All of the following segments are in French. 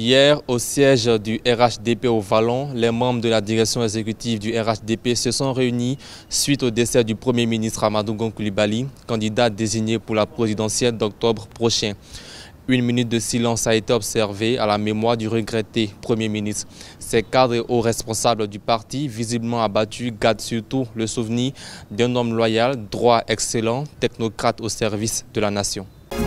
Hier, au siège du RHDP au Vallon, les membres de la direction exécutive du RHDP se sont réunis suite au décès du Premier ministre Amadou Gon Coulibaly, candidat désigné pour la présidentielle d'octobre prochain. Une minute de silence a été observée à la mémoire du regretté Premier ministre. Ces cadres et hauts responsables du parti, visiblement abattus, gardent surtout le souvenir d'un homme loyal, droit excellent, technocrate au service de la nation.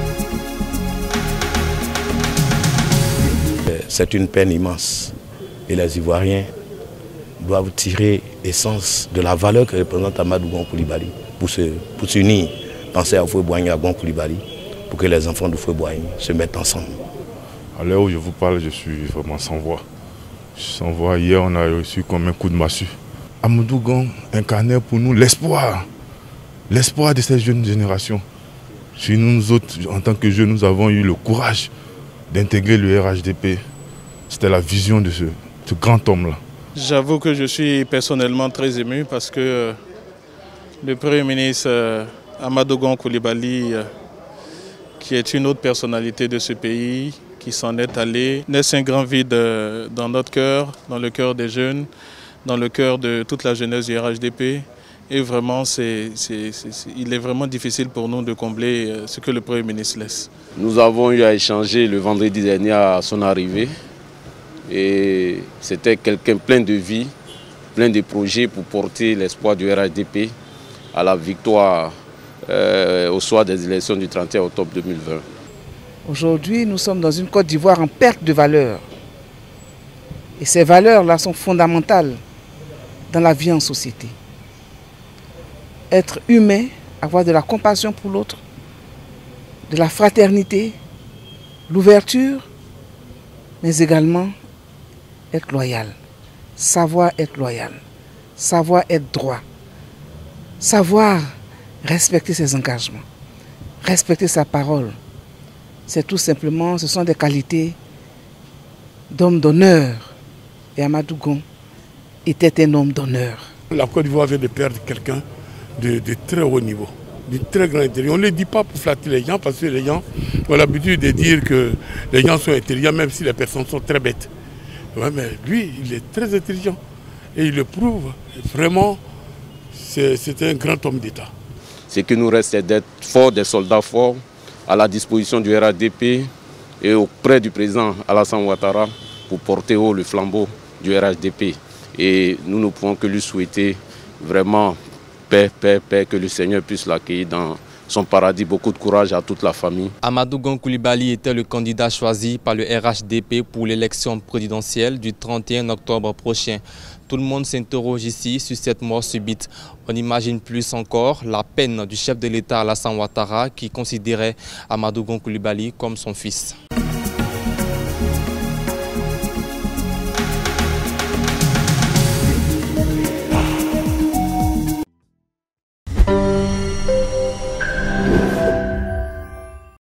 C'est une peine immense et les Ivoiriens doivent tirer l'essence de la valeur que représente Amadou Gon Coulibaly pour s'unir, penser à Houphouët-Boigny, à Gon Coulibaly, pour que les enfants de Houphouët-Boigny se mettent ensemble. À l'heure où je vous parle, je suis vraiment sans voix. Sans voix, hier on a reçu comme un coup de massue. Amadou Gon incarnait pour nous l'espoir de cette jeune génération. Si nous autres, en tant que jeunes, nous avons eu le courage d'intégrer le RHDP. C'était la vision de ce grand homme-là. J'avoue que je suis personnellement très ému parce que le Premier ministre Amadou Gon Coulibaly, qui est une autre personnalité de ce pays, qui s'en est allé, laisse un grand vide dans notre cœur, dans le cœur des jeunes, dans le cœur de toute la jeunesse du RHDP. Et vraiment, il est vraiment difficile pour nous de combler ce que le Premier ministre laisse. Nous avons eu à échanger le vendredi dernier à son arrivée. Et c'était quelqu'un plein de vie, plein de projets pour porter l'espoir du RHDP à la victoire au soir des élections du 31 octobre 2020. Aujourd'hui, nous sommes dans une Côte d'Ivoire en perte de valeurs. Et ces valeurs-là sont fondamentales dans la vie en société. Être humain, avoir de la compassion pour l'autre, de la fraternité, l'ouverture, mais également être loyal, savoir être loyal, savoir être droit, savoir respecter ses engagements, respecter sa parole. C'est tout simplement, ce sont des qualités d'homme d'honneur. Et Amadou Gon était un homme d'honneur. La Côte d'Ivoire vient de perdre quelqu'un de très haut niveau, de très grand intelligent. On ne le dit pas pour flatter les gens, parce que les gens ont l'habitude de dire que les gens sont intelligents, même si les personnes sont très bêtes. Ouais, mais lui, il est très intelligent et il le prouve. Vraiment, c'est un grand homme d'État. Ce qui nous reste, c'est d'être forts, des soldats forts, à la disposition du RHDP et auprès du président Alassane Ouattara pour porter haut le flambeau du RHDP. Et nous ne pouvons que lui souhaiter vraiment paix, que le Seigneur puisse l'accueillir dans son paradis, beaucoup de courage à toute la famille. Amadou Gon Coulibaly était le candidat choisi par le RHDP pour l'élection présidentielle du 31 octobre prochain. Tout le monde s'interroge ici sur cette mort subite. On imagine plus encore la peine du chef de l'État Alassane Ouattara qui considérait Amadou Gon Coulibaly comme son fils.